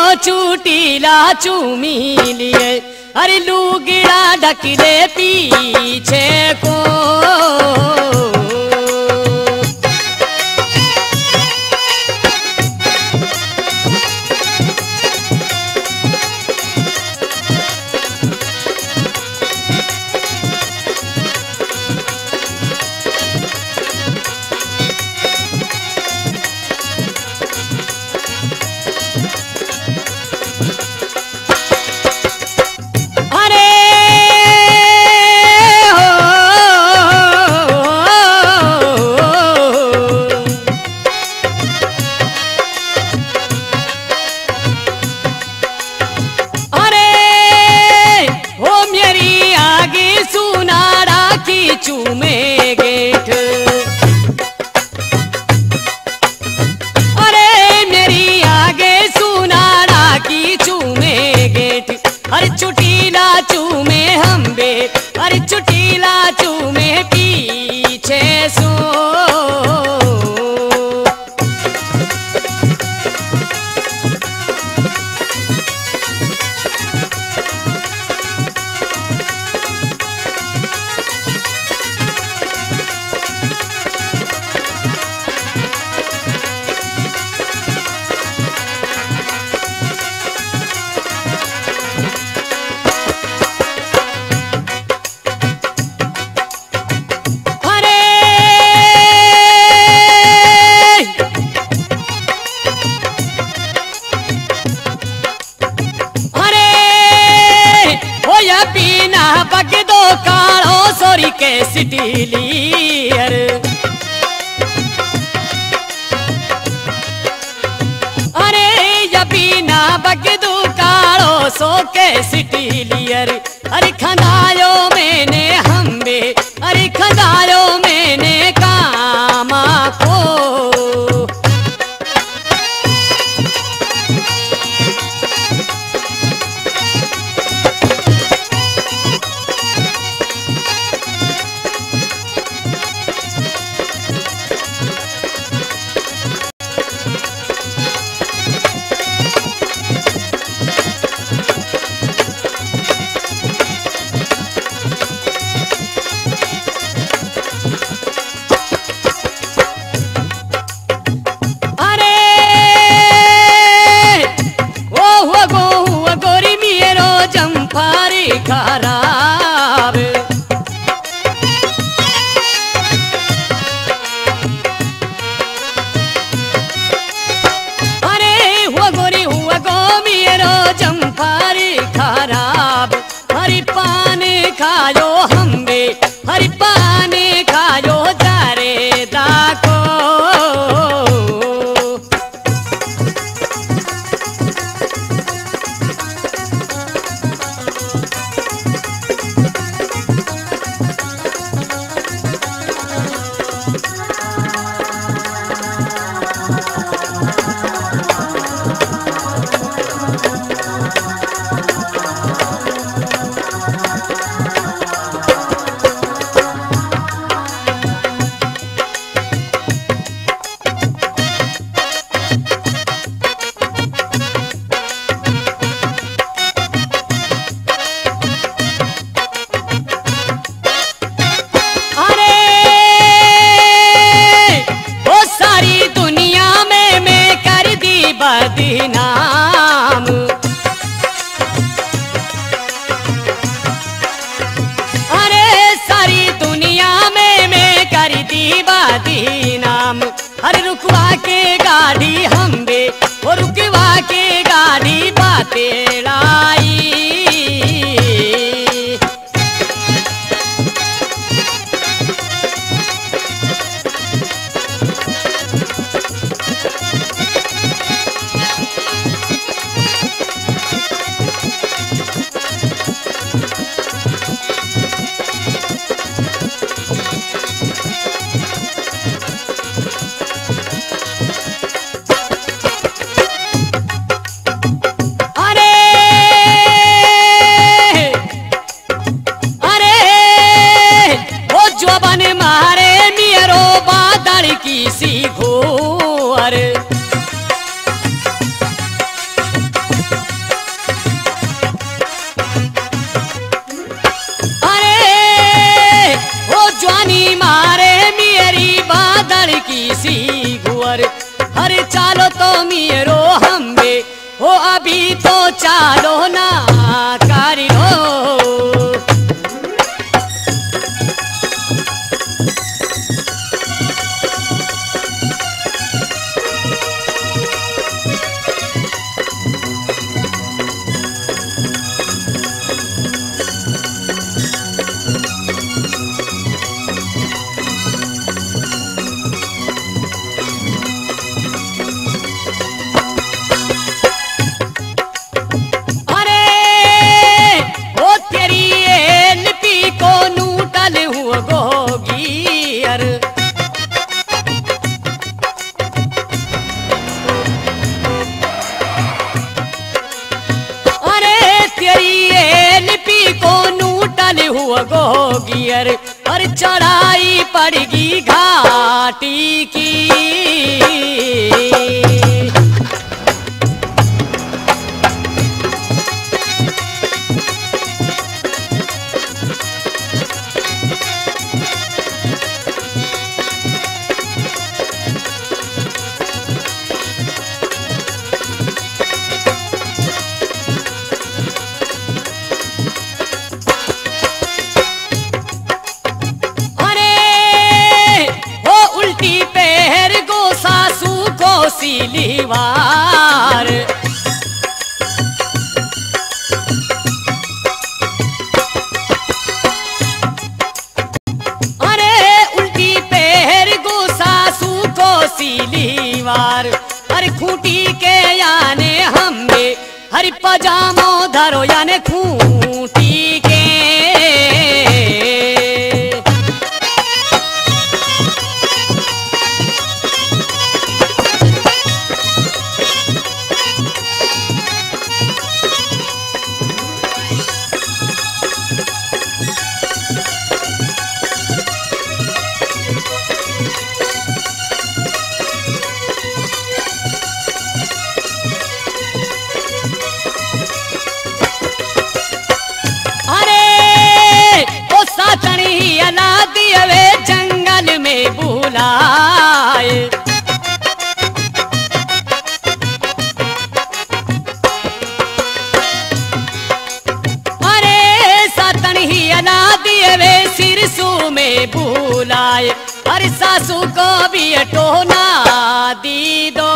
चूटीला चूमी लिए अरे लूगड़ा ढक ले पीछे को चूमे गेट अरे मेरी आगे सुनाड़ा की चूमे गेट अरे चुटीला चूमे हम्बे अरे चुटीला चूमे पीछे सो के सिटीलियर अरे यबीना बगदू कालो सो के सिटीलियर अरे खंदायो मैंने हम्बे अरे खंदायो मैंने कामा को खराब अरे हुआ गोरी हुआ गो मेरो जम्फारी खराब हरी पान खायो हम्बे हरी पान खायो जारे दाको बदनाम अरे सारी दुनिया में मैं कर दी बदनाम अरे रुकवा के गाड़ी हम्बे और रुकवा के गाड़ी बातें लाई अरे अरे चालो तो मेरो हम बे हो अभी तो चालो ना कारी लो। गोगियर और चढ़ाई पड़गी घाटी की। सीलीवार अरे उल्टी पैर गो सासू को सीलीवार। अरे खूंटी के याने हमने हरि पजामो धरो याने खूंटी के। जंगल में बुलाए अरे सतन ही अला दिए वे सिरसू में बुलाए। अरे सासू को भी टोना दी दो।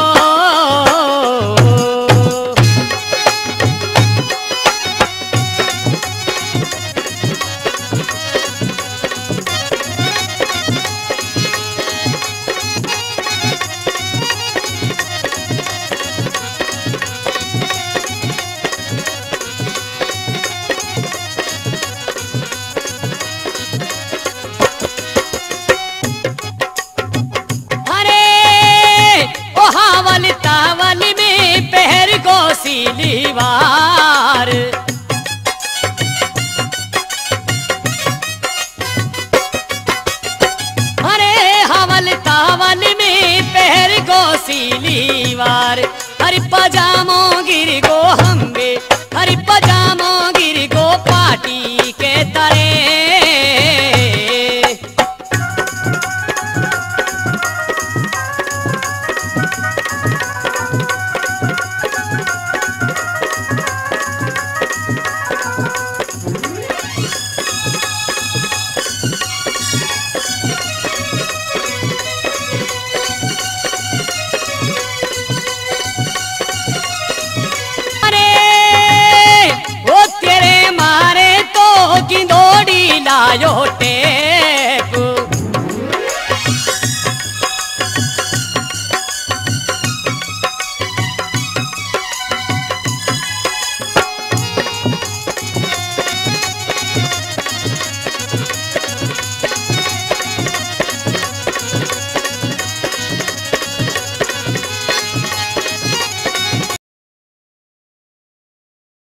तावल में पहर को सीलीवा